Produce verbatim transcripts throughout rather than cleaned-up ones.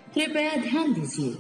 कृपया ध्यान दीजिए।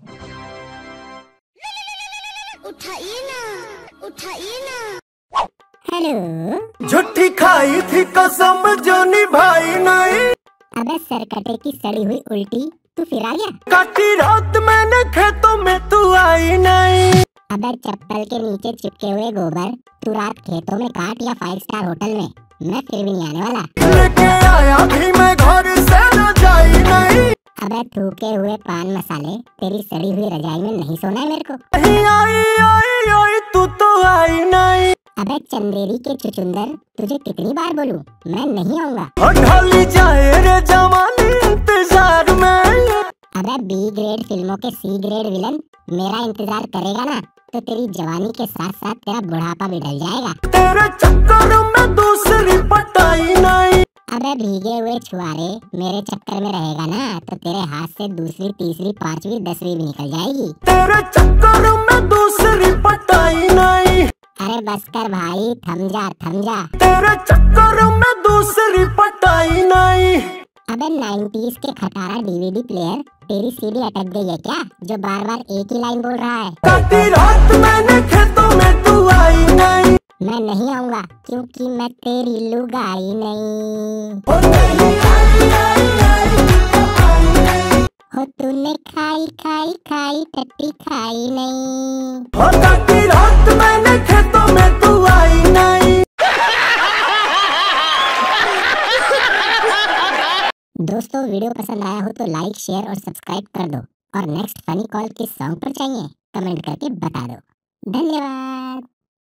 उठाइए ना, उठाइए ना। हेलो। झूठी खाई थी कसम जो निभाई नहीं। अबे सरकटे की सड़ी हुई उल्टी, तू फिर आ गया। काटी रात मैंने खेतों में, तू आई नहीं। अबे चप्पल के नीचे चिपके हुए गोबर, तू रात खेतों में काट या फाइव स्टार होटल में, मैं फिर भी नहीं आने वाला। लेके आया भी मैं घर से न जाई नहीं। अबे थूके हुए पान मसाले, तेरी सड़ी हुई रजाई में नहीं सोना है मेरे को। नहीं आई आई आई तू तो आई नहीं। अबे चंदेरी के चुचुंदर, तुझे कितनी बार बोलूं, मैं नहीं आऊंगा। ढली जाए रे जवानी इंतजार में। अबे बी ग्रेड फिल्मों के सी ग्रेड विलन मेरा इंतजार करेगा ना, तो तेरी जवानी के साथ साथ तेरा बुढ़ापा भी ढल जाएगा। तेरे चक्कर में दूसरी पटाई नहीं। अबे भीगे हुए छुआरे मेरे चक्कर में रहेगा ना, तो तेरे हाथ से दूसरी तीसरी पांचवी दसवीं भी निकल जाएगी। तेरे चक्कर में दूसरी पटाई नहीं। अरे बस कर भाई, थम जा थम जा। तेरे चक्कर में दूसरी पटाई नहीं। अबे नाइंटीज़ के खटारा डीवीडी प्लेयर, तेरी सीडी अटक गई है क्या, जो बार बार एक ही लाइन बोल रहा है? काटी रात मैंने खेतों में, तू आई नहीं। मैं नहीं आऊंगा क्योंकि मैं तेरी लुगाई नहीं। ओ नहीं आई आई आई तू तो आई नहीं। हो तूने खाई खाई खाई टट्टी खाई नहीं। ओ काटी रात मैंने खेतों में, तू आई नहीं। दोस्तों वीडियो पसंद आया हो तो लाइक शेयर और सब्सक्राइब कर दो, और नेक्स्ट फनी कॉल किस सॉन्ग पर चाहिए कमेंट करके बता दो। धन्यवाद।